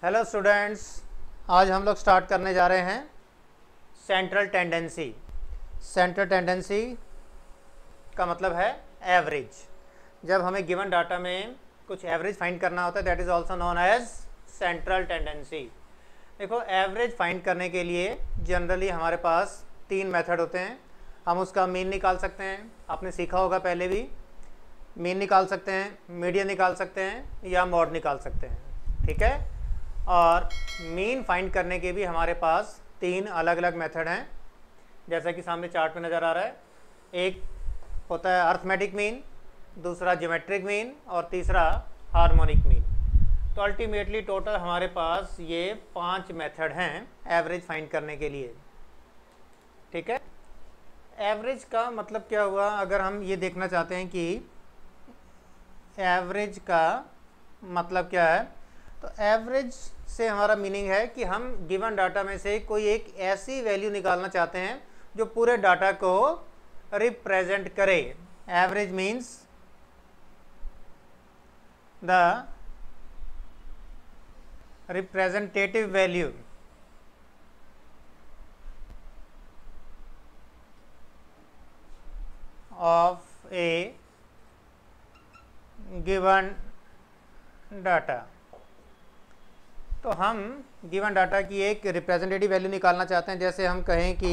Hello students, आज हम लोग स्टार्ट करने जा रहे हैं सेंट्रल टेंडेंसी। सेंट्रल टेंडेंसी का मतलब है एवरेज। जब हमें गिवन डाटा में कुछ एवरेज फाइंड करना होता है, that is also known as central tendency. देखो, एवरेज फाइंड करने के लिए जनरली हमारे पास तीन मेथड होते हैं। हम उसका मीन निकाल सकते हैं, आपने सीखा होगा पहले भी। मीन निकाल सकते हैं, मीडियन निकाल सकते हैं या मॉड निकाल सकते हैं, ठीक है। और मीन फाइंड करने के भी हमारे पास तीन अलग अलग मेथड हैं, जैसा कि सामने चार्ट में नज़र आ रहा है। एक होता है अर्थमेटिक मीन, दूसरा ज्योमेट्रिक मीन और तीसरा हार्मोनिक मीन। तो अल्टीमेटली टोटल हमारे पास ये 5 मेथड हैं एवरेज फाइंड करने के लिए, ठीक है। एवरेज का मतलब क्या हुआ? अगर हम ये देखना चाहते हैं कि एवरेज का मतलब क्या है, तो एवरेज से हमारा मीनिंग है कि हम गिवन डाटा में से कोई एक ऐसी वैल्यू निकालना चाहते हैं जो पूरे डाटा को रिप्रेजेंट करे। Average means the representative value of a given data. तो हम गिवन डाटा की एक रिप्रेजेंटेटिव वैल्यू निकालना चाहते हैं। जैसे हम कहें कि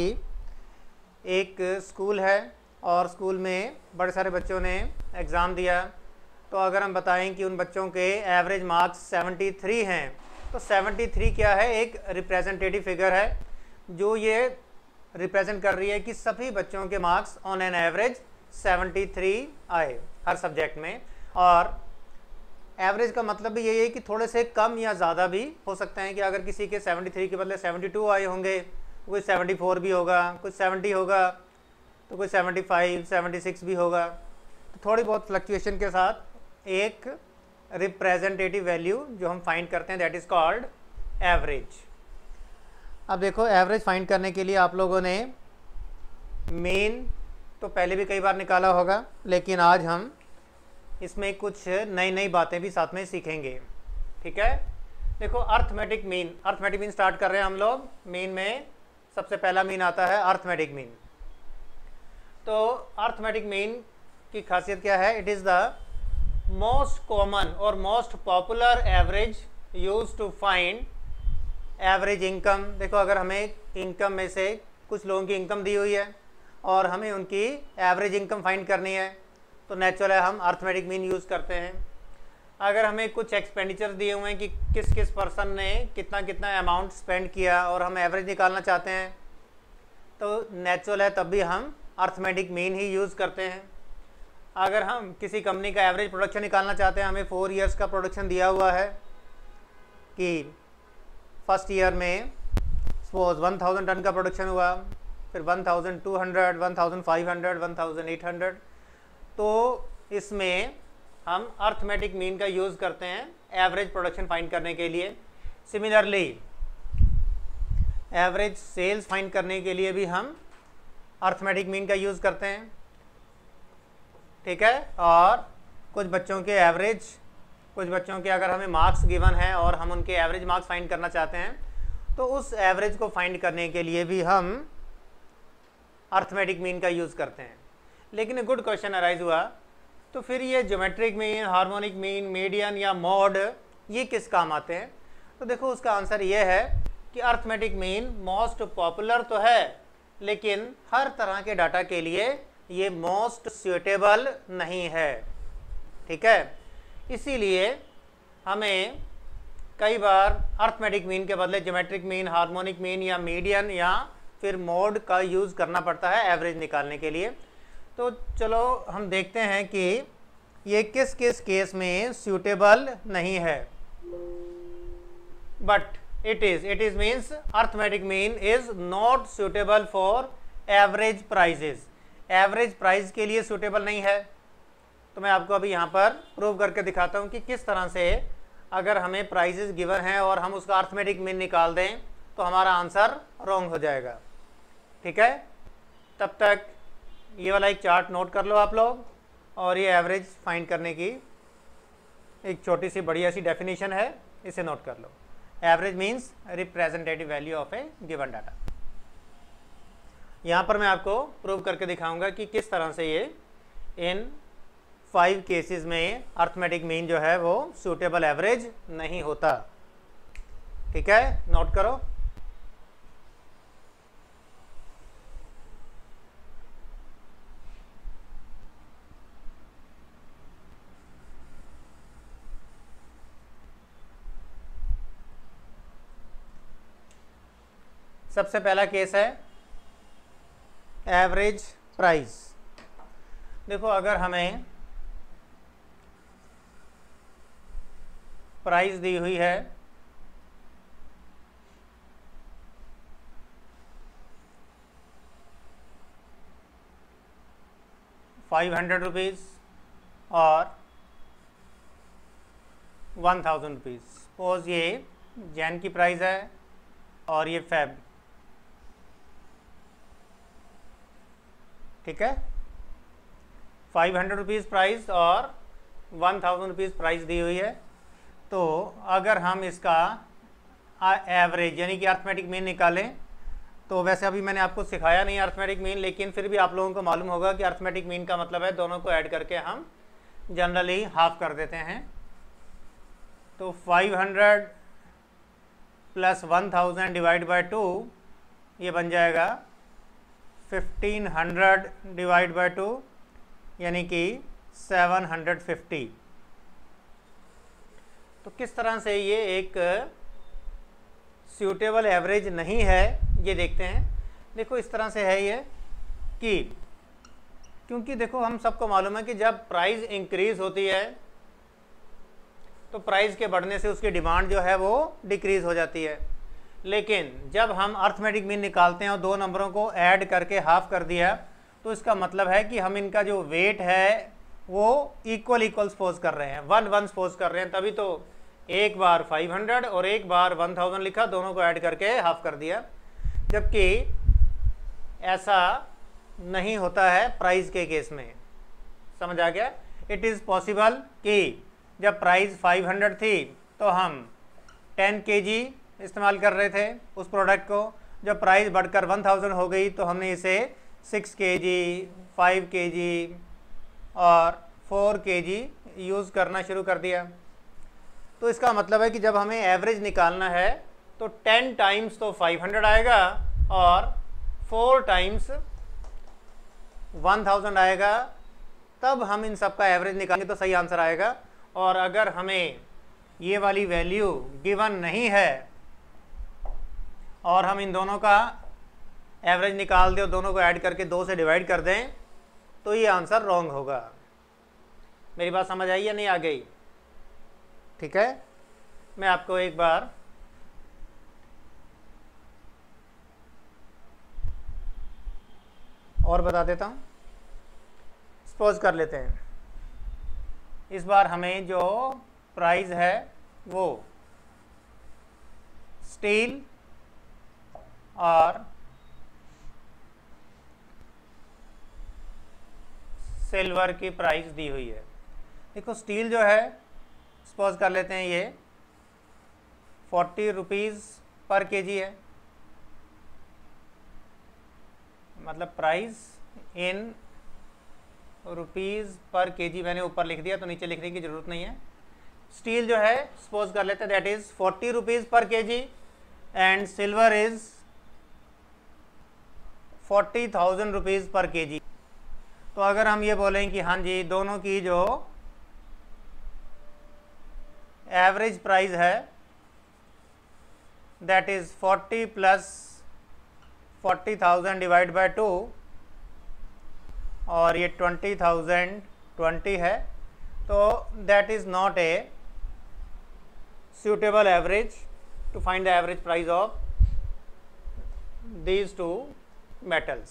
एक स्कूल है और स्कूल में बड़े सारे बच्चों ने एग्ज़ाम दिया, तो अगर हम बताएं कि उन बच्चों के एवरेज मार्क्स 73 हैं, तो 73 क्या है? एक रिप्रेजेंटेटिव फिगर है जो ये रिप्रेजेंट कर रही है कि सभी बच्चों के मार्क्स ऑन एन एवरेज 73 आए हर सब्जेक्ट में। और एवरेज का मतलब भी यही है कि थोड़े से कम या ज़्यादा भी हो सकते हैं, कि अगर किसी के 73 के बदले 72 आए होंगे, कोई 74 भी होगा, कुछ 70 होगा, तो कोई 75, 76 भी होगा। तो थोड़ी बहुत फ्लक्चुएशन के साथ एक रिप्रेजेंटेटिव वैल्यू जो हम फाइंड करते हैं, दैट इज़ कॉल्ड एवरेज। अब देखो, एवरेज फाइंड करने के लिए आप लोगों ने मीन तो पहले भी कई बार निकाला होगा, लेकिन आज हम इसमें कुछ नई नई बातें भी साथ में सीखेंगे, ठीक है। देखो, अर्थमेटिक मीन स्टार्ट कर रहे हैं हम लोग। मीन में सबसे पहला मीन आता है अर्थमेटिक मीन। तो अर्थमेटिक मीन की खासियत क्या है? It is the most common और most popular average use to find average income. देखो, अगर हमें इनकम में से कुछ लोगों की इनकम दी हुई है और हमें उनकी एवरेज इनकम फाइंड करनी है, तो नेचुरल है हम अर्थमेटिक मीन यूज़ करते हैं। अगर हमें कुछ एक्सपेंडिचर दिए हुए हैं कि किस किस पर्सन ने कितना कितना अमाउंट स्पेंड किया और हम एवरेज निकालना चाहते हैं, तो नेचुरल है तब भी हम अर्थमेटिक मीन ही यूज़ करते हैं। अगर हम किसी कंपनी का एवरेज प्रोडक्शन निकालना चाहते हैं, हमें 4 ईयर्स का प्रोडक्शन दिया हुआ है कि फर्स्ट ईयर में सपोज 1000 टन का प्रोडक्शन हुआ, फिर 1200, 1500, 1800, तो इसमें हम अर्थमेटिक मीन का यूज़ करते हैं एवरेज प्रोडक्शन फाइंड करने के लिए। सिमिलरली एवरेज सेल्स फाइंड करने के लिए भी हम अर्थमेटिक मीन का यूज़ करते हैं, ठीक है। और कुछ बच्चों के अगर हमें मार्क्स गिवन है और हम उनके एवरेज मार्क्स फाइंड करना चाहते हैं, तो उस एवरेज को फाइंड करने के लिए भी हम अर्थमेटिक मीन का यूज़ करते हैं। लेकिन एक गुड क्वेश्चन अराइज हुआ, तो फिर ये geometric mean, harmonic mean, median या मॉड ये किस काम आते हैं? तो देखो, उसका आंसर ये है कि अर्थमेटिक मीन मोस्ट पॉपुलर तो है, लेकिन हर तरह के डाटा के लिए ये मोस्ट सूटेबल नहीं है, ठीक है। इसीलिए हमें कई बार अर्थमेटिक मीन के बदले ज्योमेट्रिक मीन, हार्मोनिक मीन या मीडियन या फिर मॉड का यूज़ करना पड़ता है एवरेज निकालने के लिए। तो चलो हम देखते हैं कि ये किस किस केस में सूटेबल नहीं है। But it is means arithmetic mean is not suitable for average prices. Average price के लिए सूटेबल नहीं है। तो मैं आपको अभी यहाँ पर प्रूव करके दिखाता हूँ कि किस तरह से अगर हमें प्राइजेज गिवन हैं और हम उसका अर्थमेटिक मीन निकाल दें तो हमारा आंसर रॉन्ग हो जाएगा, ठीक है। तब तक ये वाला एक चार्ट नोट कर लो आप लोग, और ये एवरेज फाइंड करने की एक छोटी सी बढ़िया सी डेफिनेशन है, इसे नोट कर लो। Average means representative value of a given data. यहाँ पर मैं आपको प्रूव करके दिखाऊंगा कि किस तरह से ये इन 5 केसेस में अर्थमेटिक मीन जो है वो सूटेबल एवरेज नहीं होता। ठीक है, नोट करो। सबसे पहला केस है एवरेज प्राइस। देखो, अगर हमें प्राइस दी हुई है 500 रुपीज़ और 1000 रुपीज़, सपोज ये जैन की प्राइस है और ये फेब। ठीक है, 500 रुपीज़ प्राइस और 1000 रुपीज़ प्राइस दी हुई है। तो अगर हम इसका एवरेज यानी कि अर्थमेटिक मीन निकालें, तो वैसे अभी मैंने आपको सिखाया नहीं अर्थमेटिक मीन, लेकिन फिर भी आप लोगों को मालूम होगा कि अर्थमेटिक मीन का मतलब है दोनों को ऐड करके हम जनरली हाफ कर देते हैं। तो 500 प्लस 1000 डिवाइड बाय 2 ये बन जाएगा 1500 डिवाइड बाय 2 यानी कि 750। तो किस तरह से ये एक सूटेबल एवरेज नहीं है ये देखते हैं। देखो, इस तरह से है ये कि क्योंकि देखो हम सबको मालूम है कि जब प्राइस इंक्रीज होती है तो प्राइस के बढ़ने से उसकी डिमांड जो है वो डिक्रीज हो जाती है। लेकिन जब हम अर्थमेटिक मीन निकालते हैं और दो नंबरों को ऐड करके हाफ कर दिया, तो इसका मतलब है कि हम इनका जो वेट है वो इक्वल सपोज कर रहे हैं, 1-1 सपोज कर रहे हैं। तभी तो एक बार 500 और एक बार 1000 लिखा, दोनों को ऐड करके हाफ कर दिया। जबकि ऐसा नहीं होता है प्राइस के केस में। समझ आ गया? इट इज़ पॉसिबल कि जब प्राइस 500 थी तो हम 10 kg इस्तेमाल कर रहे थे उस प्रोडक्ट को। जब प्राइस बढ़कर 1000 हो गई तो हमने इसे 6 kg, 5 kg और 4 kg यूज़ करना शुरू कर दिया। तो इसका मतलब है कि जब हमें एवरेज निकालना है तो 10 टाइम्स तो 500 आएगा और 4 टाइम्स 1000 आएगा, तब हम इन सब का एवरेज निकालेंगे तो सही आंसर आएगा। और अगर हमें ये वाली वैल्यू गिवन नहीं है और हम इन दोनों का एवरेज निकाल दें और दोनों को ऐड करके 2 से डिवाइड कर दें, तो ये आंसर रॉन्ग होगा। मेरी बात समझ आई या नहीं आ गई? ठीक है, मैं आपको एक बार और बता देता हूँ। सपोज कर लेते हैं इस बार हमें जो प्राइस है वो स्टील और सिल्वर की प्राइस दी हुई है। देखो, स्टील जो है सपोज कर लेते हैं ये 40 रुपीज़ पर केजी है, मतलब price in rupees per KG मैंने ऊपर लिख दिया तो नीचे लिखने की ज़रूरत नहीं है। स्टील जो है सपोज कर लेते हैं that is 40 rupees per KG and silver is 40,000 rupees per KG. तो अगर हम ये बोलें कि हाँ जी, दोनों की जो एवरेज प्राइस है that is 40 plus 40,000 divide by 2 और ये 20,020 है, तो that is not a suitable average to find the average price of these two metals।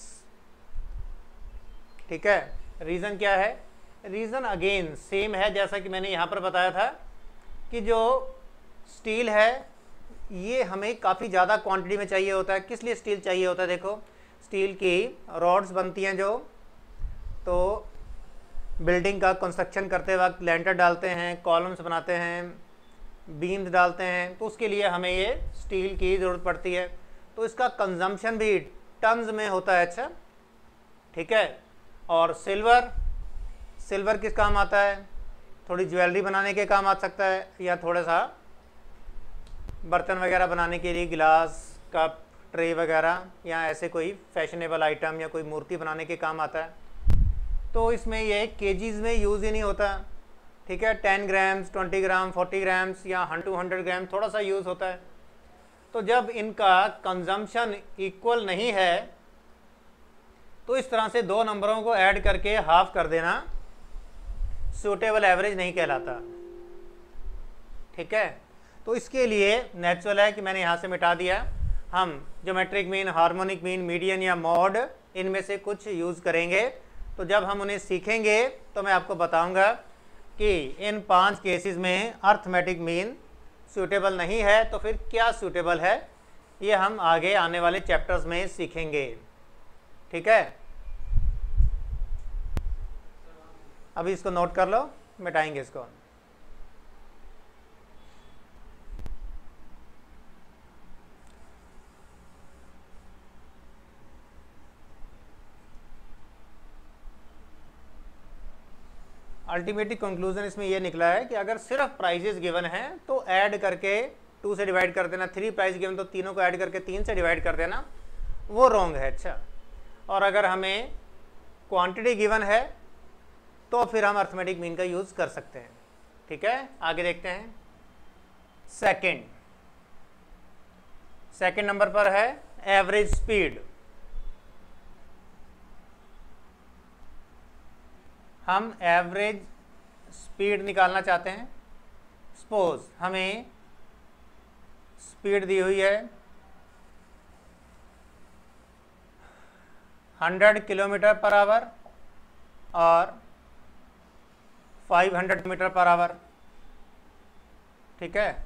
ठीक है, रीज़न क्या है? रीज़न अगेन सेम है जैसा कि मैंने यहाँ पर बताया था कि जो स्टील है ये हमें काफ़ी ज़्यादा क्वांटिटी में चाहिए होता है। किस लिए स्टील चाहिए होता है? देखो, स्टील की रॉड्स बनती हैं जो, तो बिल्डिंग का कंस्ट्रक्शन करते वक्त लेंटर डालते हैं, कॉलम्स बनाते हैं, बीम्स डालते हैं, तो उसके लिए हमें ये स्टील की ज़रूरत पड़ती है। तो इसका कंजम्पशन भी टन्स में होता है। अच्छा, ठीक है। और सिल्वर किस काम आता है? थोड़ी ज्वेलरी बनाने के काम आ सकता है, या थोड़ा सा बर्तन वगैरह बनाने के लिए, गिलास, कप, ट्रे वगैरह, या ऐसे कोई फैशनेबल आइटम या कोई मूर्ति बनाने के काम आता है। तो इसमें ये केजीज़ में यूज़ ही नहीं होता, ठीक है। 10 ग्राम्स, 20 ग्राम, 40 ग्राम्स या 100 ग्राम थोड़ा सा यूज़ होता है। तो जब इनका कंजम्पशन इक्वल नहीं है तो इस तरह से दो नंबरों को ऐड करके हाफ कर देना सूटेबल एवरेज नहीं कहलाता, ठीक है। तो इसके लिए नेचुरल है कि मैंने यहाँ से मिटा दिया। हम geometric mean, harmonic mean, median या मॉड, इनमें से कुछ यूज़ करेंगे। तो जब हम उन्हें सीखेंगे तो मैं आपको बताऊंगा कि इन 5 केसेस में अर्थमेटिक मीन सूटेबल नहीं है तो फिर क्या सूटेबल है, ये हम आगे आने वाले चैप्टर्स में सीखेंगे, ठीक है। अभी इसको नोट कर लो, मिटाएंगे इसको। अल्टीमेटली कंक्लूजन इसमें यह निकला है कि अगर सिर्फ प्राइजेस गिवन हैं तो ऐड करके 2 से डिवाइड कर देना, 3 प्राइस गिवन तो तीनों को ऐड करके 3 से डिवाइड कर देना, वो रॉन्ग है। अच्छा, और अगर हमें क्वांटिटी गिवन है तो फिर हम अर्थमेटिक मीन का यूज़ कर सकते हैं, ठीक है। आगे देखते हैं। सेकंड नंबर पर है एवरेज स्पीड। हम एवरेज स्पीड निकालना चाहते हैं। सपोज हमें स्पीड दी हुई है 100 किलोमीटर पर आवर और 500 मीटर पर आवर, ठीक है।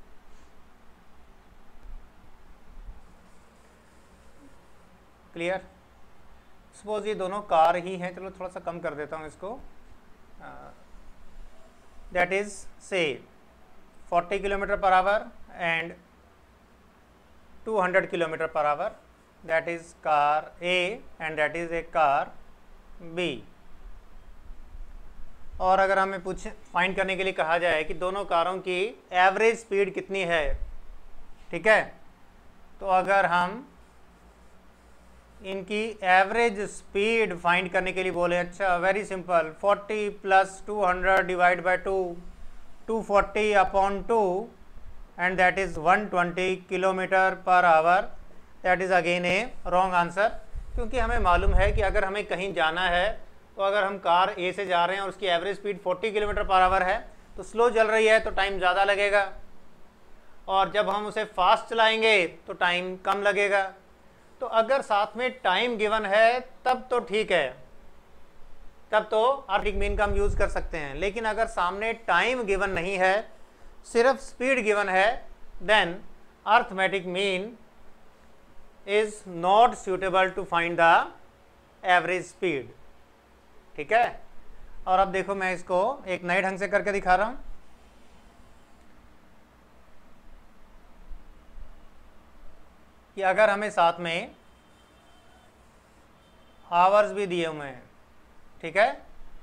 क्लियर? सपोज ये दोनों कार ही हैं, चलो थोड़ा सा कम कर देता हूँ इसको। दैट इज से 40 kilometre per hour and 200 kilometre per hour, that is car A and that is A car B. और अगर हमें फाइंड करने के लिए कहा जाए कि दोनों कारों की एवरेज स्पीड कितनी है, ठीक है, तो अगर हम इनकी एवरेज स्पीड फाइंड करने के लिए बोले, अच्छा very simple, 40 plus 200 divide by 2, 240 upon 2 and that is 120 kilometre per hour. That is again a wrong answer, क्योंकि हमें मालूम है कि अगर हमें कहीं जाना है तो अगर हम कार ए से जा रहे हैं और उसकी average speed 40 kilometre per hour है तो स्लो चल रही है तो टाइम ज़्यादा लगेगा, और जब हम उसे फास्ट चलाएंगे तो टाइम कम लगेगा। तो अगर साथ में टाइम गिवन है तब तो ठीक है, तब तो अर्थमेटिक मीन का हम यूज़ कर सकते हैं। लेकिन अगर सामने टाइम गिवन नहीं है, सिर्फ स्पीड गिवन है, then arithmetic mean is not suitable to find the average speed, ठीक है। और अब देखो मैं इसको एक नए ढंग से करके दिखा रहा हूं कि अगर हमें साथ में आवर्स भी दिए हुए हैं, ठीक है,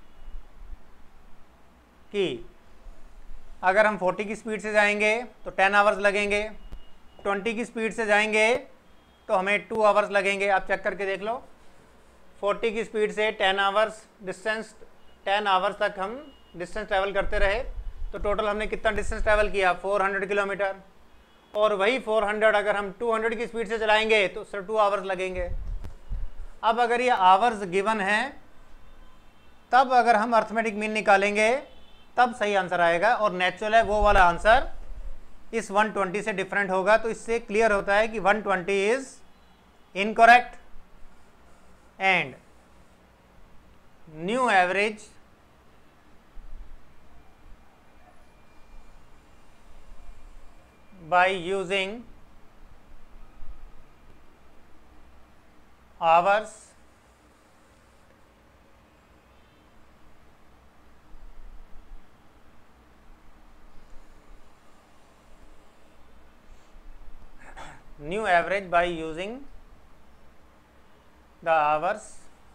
कि अगर हम 40 की स्पीड से जाएंगे तो 10 आवर्स लगेंगे, 20 की स्पीड से जाएंगे तो हमें 2 आवर्स लगेंगे। आप चेक करके देख लो, 40 की स्पीड से 10 आवर्स डिस्टेंस, 10 आवर्स तक हम डिस्टेंस ट्रैवल करते रहे तो टोटल हमने कितना डिस्टेंस ट्रैवल किया, 400 किलोमीटर। और वही 400 अगर हम 200 की स्पीड से चलाएंगे तो सिर्फ 2 आवर्स लगेंगे। अब अगर ये आवर्स गिवन हैं तब अगर हम अर्थमेटिक मीन निकालेंगे तब सही आंसर आएगा, और नेचुरल है वो वाला आंसर इस 120 से डिफरेंट होगा। तो इससे क्लियर होता है कि 120 is incorrect and new average by using hours new average by using the hours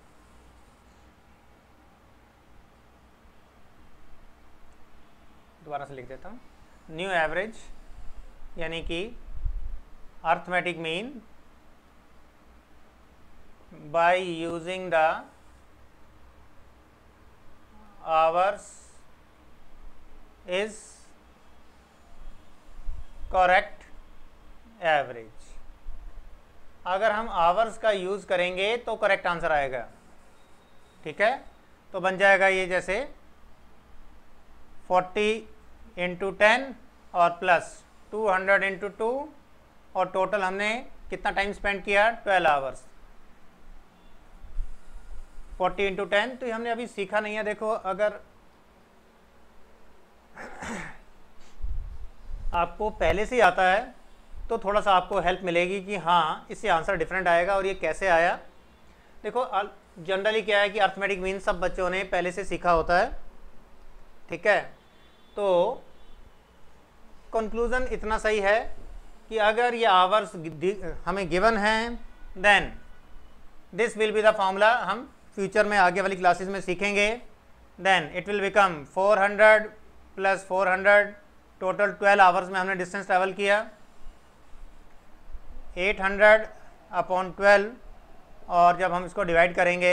दोबारा से लिख देता हूँ, न्यू एवरेज यानी कि arithmetic mean by using the hours is correct average. अगर हम आवर्स का यूज़ करेंगे तो करेक्ट आंसर आएगा, ठीक है। तो बन जाएगा ये जैसे 40 इंटू 10 और प्लस 200 इंटू 2 और टोटल हमने कितना टाइम स्पेंड किया 12 आवर्स। 40 इंटू 10 तो ये हमने अभी सीखा नहीं है। देखो अगर आपको पहले से ही आता है तो थोड़ा सा आपको हेल्प मिलेगी कि हाँ इससे आंसर डिफरेंट आएगा और ये कैसे आया। देखो जनरली क्या है कि अर्थमेटिक मीन सब बच्चों ने पहले से सीखा होता है, ठीक है। तो कंक्लूजन इतना सही है कि अगर ये आवर्स हमें गिवन हैं then this will be the formula. हम फ्यूचर में आगे वाली क्लासेस में सीखेंगे। Then it will become 400 plus 400, टोटल 12 आवर्स में हमने डिस्टेंस ट्रैवल किया, 800 अपॉन 12 और जब हम इसको डिवाइड करेंगे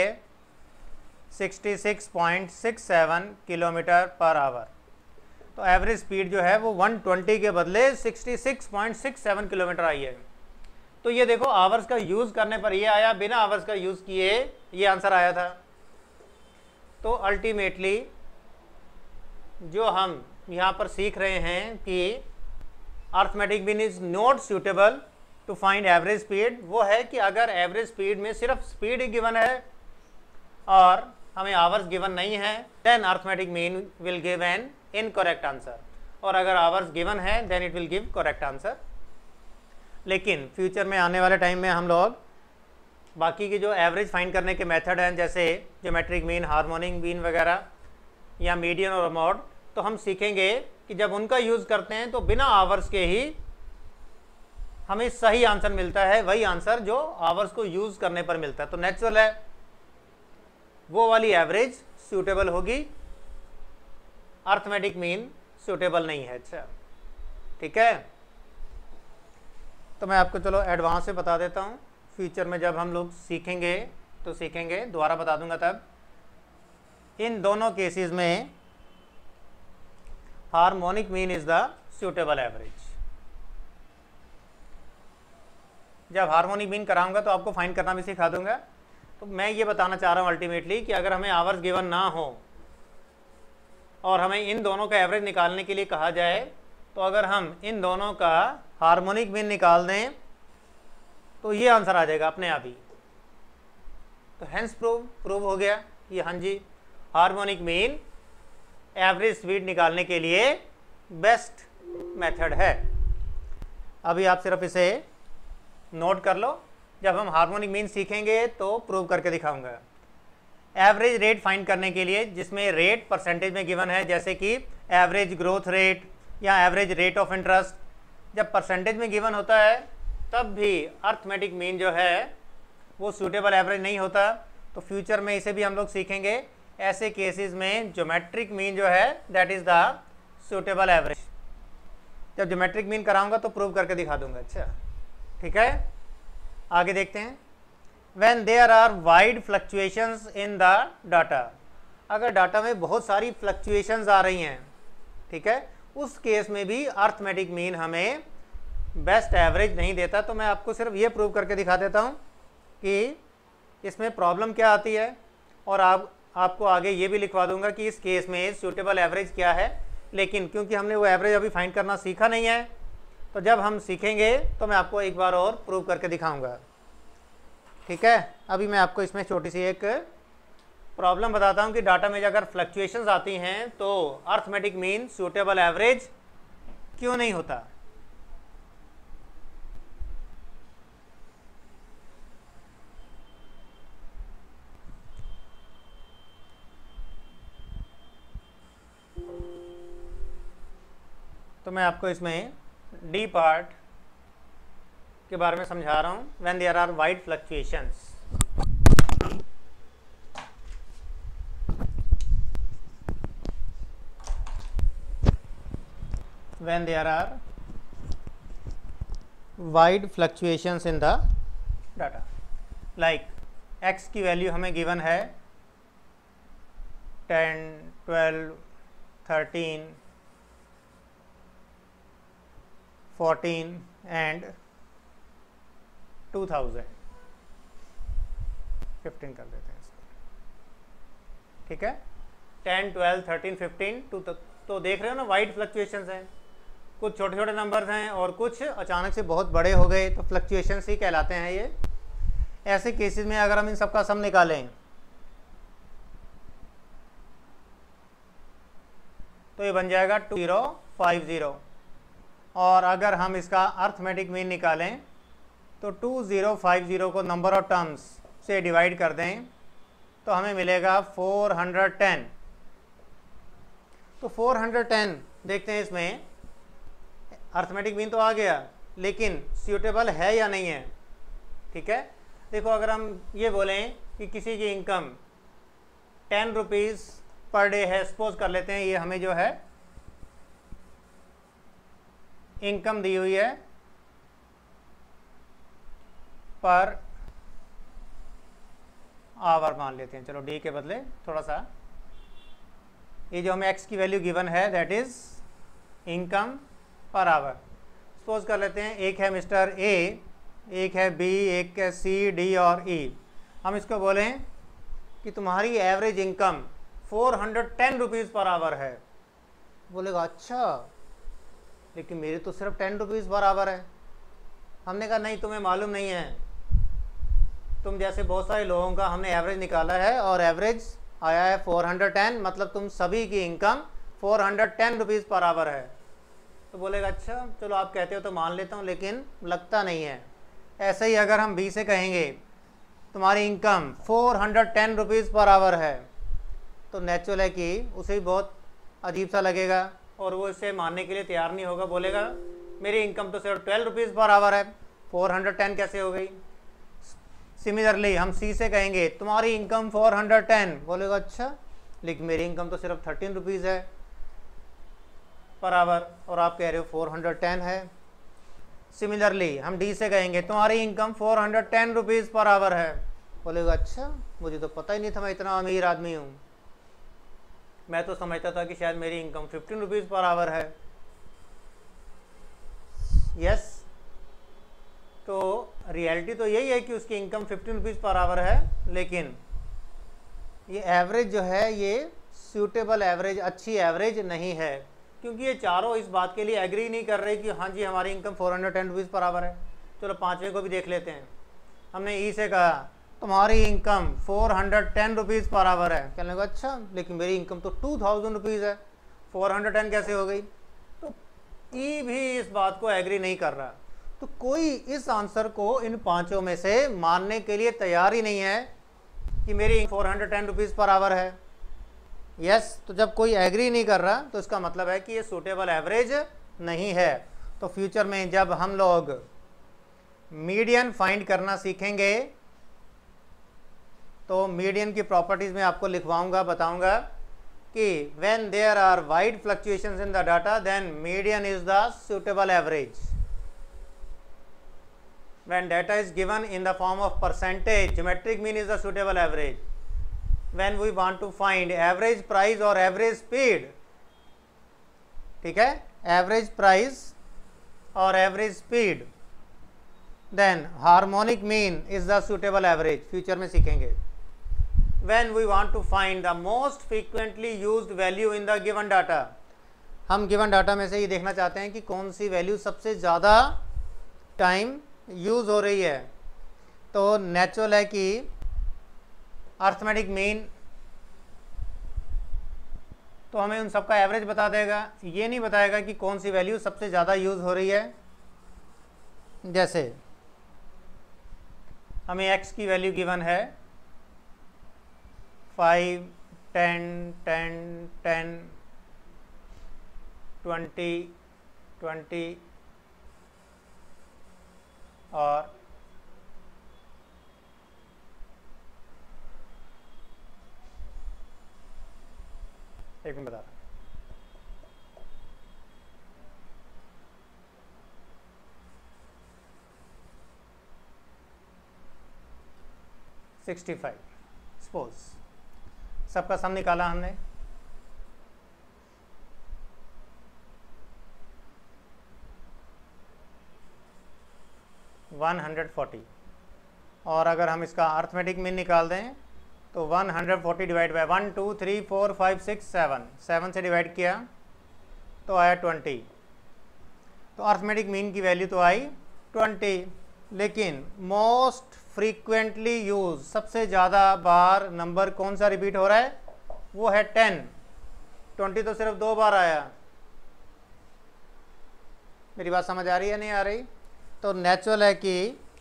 66.67 किलोमीटर पर आवर। तो एवरेज स्पीड जो है वो 120 के बदले 66.67 किलोमीटर आई है। तो ये देखो आवर्स का यूज़ करने पर ये आया, बिना आवर्स का यूज़ किए ये आंसर आया था। तो अल्टीमेटली जो हम यहाँ पर सीख रहे हैं कि arithmetic mean is not suitable to find average speed, वो है कि अगर एवरेज स्पीड में सिर्फ स्पीड ही गिवन है और हमें आवर्स गिवन नहीं है then arithmetic mean will give an incorrect answer, और अगर आवर्स गिवन है then it will give correct answer. लेकिन फ्यूचर में आने वाले टाइम में हम लोग बाकी की जो एवरेज फाइंड करने के मेथड हैं जैसे ज्योमेट्रिक मीन, हार्मोनिक मीन वगैरह या मीडियन और मोड, तो हम सीखेंगे कि जब उनका यूज़ करते हैं तो बिना आवर्स के ही हमें सही आंसर मिलता है, वही आंसर जो आवर्स को यूज़ करने पर मिलता है। तो नेचुरल है वो वाली एवरेज सूटेबल होगी, अर्थमेटिक मीन सूटेबल नहीं है। अच्छा ठीक है, तो मैं आपको चलो एडवांस से बता देता हूँ। फ्यूचर में जब हम लोग सीखेंगे तो सीखेंगे, दोबारा बता दूंगा तब। इन दोनों केसेस में harmonic mean is the suitable average. जब हार्मोनिक मीन कराऊंगा तो आपको फाइंड करना भी सिखा दूंगा। तो मैं ये बताना चाह रहा हूँ अल्टीमेटली कि अगर हमें आवर्स गिवन ना हो और हमें इन दोनों का एवरेज निकालने के लिए कहा जाए, तो अगर हम इन दोनों का हार्मोनिक मीन निकाल दें तो ये आंसर आ जाएगा अपने आप ही। तो हेंस प्रूव हो गया कि हाँ जी हार्मोनिक मीन एवरेज स्पीड निकालने के लिए बेस्ट मेथड है। अभी आप सिर्फ इसे नोट कर लो, जब हम हार्मोनिक मीन सीखेंगे तो प्रूव करके दिखाऊंगा। एवरेज रेट फाइंड करने के लिए जिसमें रेट परसेंटेज में गिवन है, जैसे कि एवरेज ग्रोथ रेट या एवरेज रेट ऑफ इंटरेस्ट, जब परसेंटेज में गिवन होता है तब भी अर्थमेटिक मीन जो है वो सूटेबल एवरेज नहीं होता। तो फ्यूचर में इसे भी हम लोग सीखेंगे। ऐसे केसेस में ज्योमेट्रिक मीन जो है that is the suitable average. जब ज्योमेट्रिक मीन कराऊंगा तो प्रूव करके दिखा दूंगा। अच्छा ठीक है, आगे देखते हैं। When there are wide fluctuations in the data, अगर डाटा में बहुत सारी फ्लक्चुएशंस आ रही हैं, ठीक है, उस केस में भी अर्थमेटिक मीन हमें बेस्ट एवरेज नहीं देता। तो मैं आपको सिर्फ ये प्रूव करके दिखा देता हूँ कि इसमें प्रॉब्लम क्या आती है, और आपको आगे ये भी लिखवा दूंगा कि इस केस में सूटेबल एवरेज क्या है। लेकिन क्योंकि हमने वो एवरेज अभी फाइंड करना सीखा नहीं है, तो जब हम सीखेंगे तो मैं आपको एक बार और प्रूव करके दिखाऊंगा। ठीक है, अभी मैं आपको इसमें छोटी सी एक प्रॉब्लम बताता हूँ कि डाटा में अगर फ्लक्चुएशंस आती हैं तो अर्थमेटिक मीन सूटेबल एवरेज क्यों नहीं होता। तो मैं आपको इसमें डी पार्ट के बारे में समझा रहा हूँ। When there are wide fluctuations, when there are wide fluctuations in the data, like x की वैल्यू हमें गिवन है 10, 12, 13, 14 and 2000, 15 कर देते हैं इसको, ठीक है। 10, 12, 13, 15 तो देख रहे हो ना, वाइड फ्लक्चुएशंस हैं, कुछ छोटे छोटे नंबर्स हैं और कुछ अचानक से बहुत बड़े हो गए, तो फ्लक्चुएशंस ही कहलाते हैं ये। ऐसे केसेस में अगर हम इन सबका सम निकालें तो ये बन जाएगा 2050, और अगर हम इसका अर्थमेटिक मीन निकालें तो 2050 को नंबर ऑफ टर्म्स से डिवाइड कर दें तो हमें मिलेगा 410। तो 410 देखते हैं, इसमें अर्थमेटिक मीन तो आ गया, लेकिन सूटेबल है या नहीं है, ठीक है। देखो, अगर हम ये बोलें कि किसी की इनकम 10 रुपीज़ पर डे है, सपोज कर लेते हैं, ये हमें जो है इनकम दी हुई है पर आवर मान लेते हैं, चलो डी के बदले थोड़ा सा, ये जो हमें एक्स की वैल्यू गिवन है that is income per hour. Suppose कर लेते हैं एक है मिस्टर ए, एक है बी, एक है सी, डी और ई। हम इसको बोलें कि तुम्हारी average income 410 rupees per hour है। बोलेगा अच्छा, लेकिन मेरी तो सिर्फ 10 रुपीज़ पर आवर है। हमने कहा नहीं, तुम्हें मालूम नहीं है, तुम जैसे बहुत सारे लोगों का हमने एवरेज निकाला है और एवरेज आया है 410, मतलब तुम सभी की इनकम 410 रुपीज़ पर आवर है। तो बोलेगा अच्छा चलो आप कहते हो तो मान लेता हूँ, लेकिन लगता नहीं है। ऐसे ही अगर हम बी से कहेंगे तुम्हारी इनकम 410 रुपीज़ पर आवर है, तो नेचुरल है कि उसे भी बहुत अजीब सा लगेगा और वो इसे मानने के लिए तैयार नहीं होगा। बोलेगा मेरी इनकम तो सिर्फ 12 रुपीज़ पर आवर है, 410 कैसे हो गई। सिमिलरली हम सी से कहेंगे तुम्हारी इनकम 410, बोलेगा अच्छा, लेकिन मेरी इनकम तो सिर्फ 13 रुपीज़ है पर आवर, और आप कह रहे हो 410 है। सिमिलरली हम डी से कहेंगे तुम्हारी इनकम 410 रुपीज़ पर आवर है, बोलेगा अच्छा, मुझे तो पता ही नहीं था, मैं इतना अमीर आदमी हूँ, मैं तो समझता था कि शायद मेरी इनकम 15 रुपीज़ पर आवर है। यस, तो रियलिटी तो यही है कि उसकी इनकम 15 रुपीज़ पर आवर है, लेकिन ये एवरेज जो है ये सूटेबल एवरेज, अच्छी एवरेज नहीं है, क्योंकि ये चारों इस बात के लिए एग्री नहीं कर रहे कि हाँ जी हमारी इनकम 410 रुपीज़ पर आवर है। चलो पाँचवें को भी देख लेते हैं। हमने ई से कहा तुम्हारी इनकम 410 रुपीज़ पर आवर है, कहने लगा अच्छा, लेकिन मेरी इनकम तो 2000 रुपीज़ है, 410 कैसे हो गई। तो ई भी इस बात को एग्री नहीं कर रहा। तो कोई इस आंसर को इन पांचों में से मानने के लिए तैयार ही नहीं है कि मेरी 410 रुपीज़ पर आवर है। यस, तो जब कोई एग्री नहीं कर रहा तो इसका मतलब है कि ये सूटेबल एवरेज नहीं है। तो फ्यूचर में जब हम लोग मीडियन फाइंड करना सीखेंगे तो मीडियन की प्रॉपर्टीज़ में आपको लिखवाऊंगा, बताऊंगा कि when there are wide fluctuations in the data then median is the suitable average. When data is given in the form of percentage, geometric mean is the suitable average. When we want to find average price or average speed, ठीक है, average price और average speed, then harmonic mean is the suitable average. Future में सीखेंगे। When we want to find the most frequently used value in the given data, हम given data में से ये देखना चाहते हैं कि कौन सी वैल्यू सबसे ज़्यादा टाइम यूज़ हो रही है। तो नेचुरल है कि अर्थमेटिक मीन तो हमें उन सबका एवरेज बता देगा, ये नहीं बताएगा कि कौन सी वैल्यू सबसे ज़्यादा यूज़ हो रही है। जैसे हमें x की वैल्यू गिवन है 5, 10, 10, 10, 20, 20 और एक मिनट बता रहा हूँ। $65 सपोज सबका सम निकाला हमने, $140, और अगर हम इसका अर्थमेटिक मीन निकाल दें तो 140 डिवाइड बाय 1 2 3 4 5 6 7 से डिवाइड किया तो आया 20, तो अर्थमेटिक मीन की वैल्यू तो आई 20। लेकिन मोस्ट फ्रीक्वेंटली यूज, सबसे ज़्यादा बार नंबर कौन सा रिपीट हो रहा है, वो है 10। 20 तो सिर्फ 2 बार आया। मेरी बात समझ आ रही है नहीं आ रही? तो नेचुरल है कि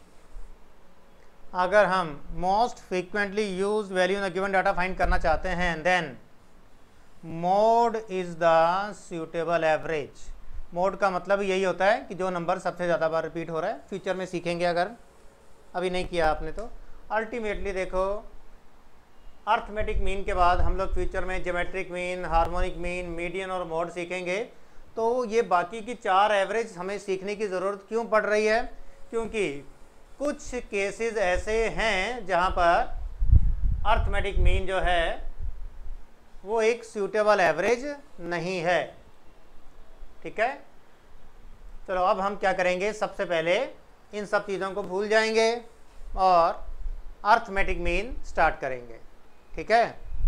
अगर हम most frequently use value in given data find करना चाहते हैं, then mode is the suitable average. Mode का मतलब यही होता है कि जो नंबर सबसे ज़्यादा बार रिपीट हो रहा है। फ्यूचर में सीखेंगे, अगर अभी नहीं किया आपने तो। अल्टीमेटली देखो, अर्थमेटिक मीन के बाद हम लोग फ्यूचर में geometric mean, harmonic mean, median और मोड सीखेंगे। तो ये बाकी की 4 एवरेज हमें सीखने की ज़रूरत क्यों पड़ रही है? क्योंकि कुछ केसेस ऐसे हैं जहाँ पर अर्थमेटिक मीन जो है वो एक सूटेबल एवरेज नहीं है। ठीक है, चलो अब हम क्या करेंगे, सबसे पहले इन सब चीज़ों को भूल जाएंगे और अर्थमेटिक मीन स्टार्ट करेंगे। ठीक है,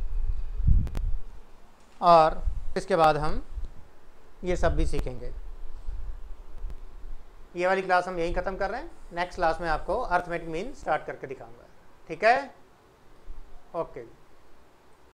और इसके बाद हम ये सब भी सीखेंगे। ये वाली क्लास हम यहीं ख़त्म कर रहे हैं। नेक्स्ट क्लास में आपको अर्थमेटिक मीन स्टार्ट करके दिखाऊंगा। ठीक है, ओके।